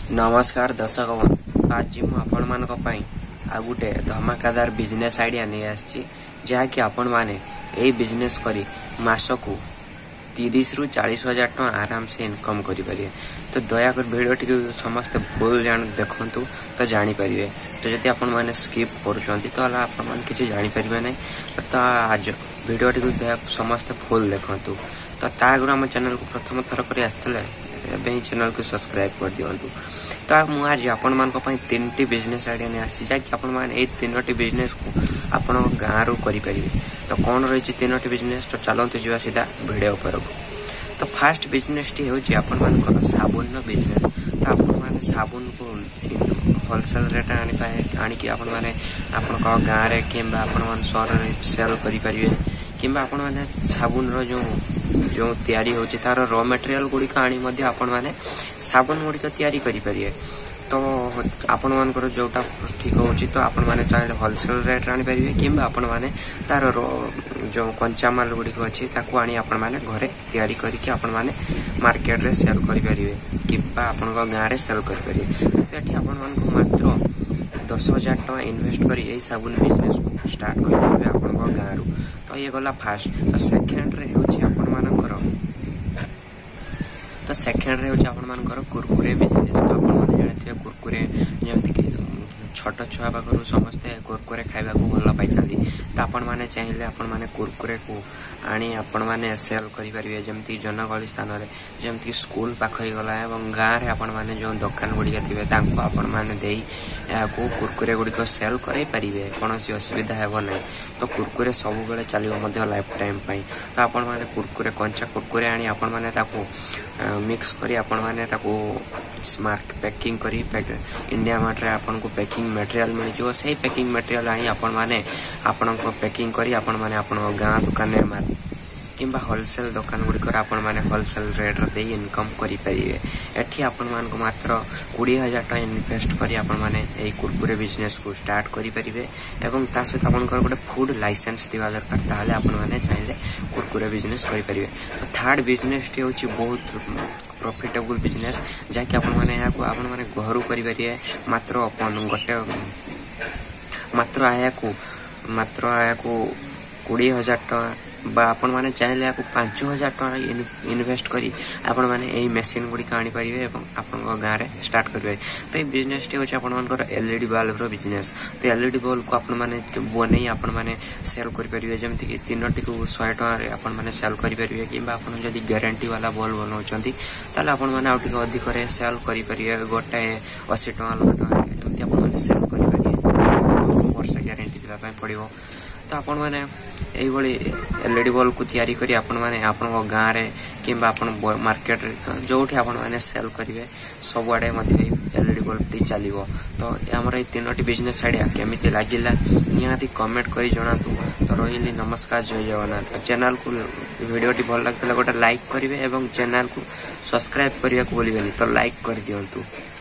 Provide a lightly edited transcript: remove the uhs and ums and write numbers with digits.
नमस्कार दर्शक बंधु, आज मु आपण मान आ गोटे धमाकादार बिजनेस आइडिया नहीं आसी जहाँकि आपण मैंने यही बिजनेस करी मासकू 30 रु 40 हजार टका आराम से इनकम करें। तो दयाकर वीडियो टी समस्त भूल जान देखु तो जानीपर। तो जब आपण मैंने स्किप कर जानीपर ना तो आज वीडियो टी दया समस्त फुल देखु। तो आगु आम चैनल को प्रथम थर कर आसते चैनल को सब्सक्राइब कर दिंतु। तो मुझे आपण मान 3टी बिजनेस आइडिया नहीं आसी जहाँकि आपण मैंने 3टी बिजनेस को आपण गाँव रू करें। तो कौन रही 3टी बिजनेस तो चलते जा सीधा वीडियो पर। तो फास्ट बिजनेस टी हूँ आपण मान साबुन बिजनेस। तो आपण मैंने साबुन को होलसेल रेट आणिकी आपण मैंने आपण गाँव में कि सहर में सेल करें कि आपण मैंने साबुन रो जो तैयारी होची तार रॉ मटेरियल गुड़िक आनी आपण मैंने साबुन गुड़िक तैयारी करें। तो आपण मानकर जोटा ठीक होची तो आपण मैंने चाहे होलसेल रेट आनी पारे कि आपण मैंने तार जो कंचा माल गुड़िक अच्छी आनी आपण मैंने घरे तैयारी करके आपण मैंने मार्केट रे सेल करें कि आपण गाँव में सेल करें। तो आपण मान मात्र 10,000 टका इन्वेस्ट कर यही साबुन बिजनेस को स्टार्ट करेंगे आपण गाँव रू। तो ये गला फास्ट। तो सेकेंड रे होची आपण मानकर कुरकुरे बिजनेस। तो आपण माने जानथिबे कुरकुरे जेमति कि छोट छुआ पाखरु समस्ते कुरकुरे खाइबा को भल पाई थांती। तो आपण माने चाहिए आपण माने कुरकुरे को आनी आपण माने सेल करि परिबे जेमति जनगहली स्थान रे जेमति स्कूल पाख ही गला एवं गाँव रे आपण माने जो दुकान गुड़िक थिबे तांको आपण माने देई को कुरकुरे गुड़िक सेल करै परिबे कोनोसी असुविधा हेबो नै। तो कुरकुरे सब बेले चलिबो मध्य लाइफ टाइम पई। तो आपण माने कुरकुरे कंचा कुरकुरे आनी आपण माने ताको मिक्स करी आपण माने ताको स्मार्ट पैकिंग करी इंडिया मार्ट रे आपण को पैकिंग मटेरियल मिल जो सही पैकिंग मटेरियल आनी आपण माने आपण को पैकिंग करी आपण माने आपण गाँव दुकान में मार किंबा होलसेल दुकान गुड़िक आपण माने होलसेल रेट दे इनकम करि परिबे। एठी आपण मान को मात्र 20,000 टका इन्वेस्ट करी आपण माने एई कुरकुरे बिजनेस को स्टार्ट करि परिबे एवं ता सहित आपण गोटे फूड लाइसेंस दिवा दरकार ताले आपण माने चाहिले कुरकुरे बिजनेस करि परिबे। तो थर्ड बिजनेस टी होची बहुत प्रॉफिटेबल बिजनेस जहाँकि आपण माने या को आपण माने घरू करि परिबे मात्र अपन गोटे मात्र आया को 20,000 टका बा आपण माने चाहिले को 5,000 टका इन्वेस्ट करी आपण माने एई मशीन गुडी आनी परिबे एवं आपण गाँव रे स्टार्ट करिवे। तो ए बिजनेस टी होची आपण मानकर एलईडी बल्ब रो बिजनेस। तो एलईडी बल्ब को आपण माने बनै आपण माने सेल करि परिबे जेमति कि 3टी को 100 टका रे आपण माने सेल करि परिबे किबा आपण जदी गारंटी वाला बल्ब बनाउचंती ताले आपण माने आउटिक अधिक रे सेल करि परिबे गोटे 80 टका 90 टका जेमति आपण माने सेल करि परिबे वर्ष गारंटी दिला पय पड़िबो। तो आपण माने एई बळी एलईडी बल्ब को तैयारी करी आपण माने आपण गाँव रे किंबा आपण मार्केट रे जोठी आपण माने सेल करिवे सब आडे मध्ये एलईडी बल्ब टी चलिवो। तो हमर ए 3टी बिजनेस आइडिया केमिति लागिला निहाती कमेंट करी जणातु। तो रहिली नमस्कार, जय जगन्नाथ। चैनल को वीडियो टी भल लागतला गोटे लाइक करिवे एवं चैनल को सब्सक्राइब करिया को बोलिबेनी तो लाइक कर दियंतु।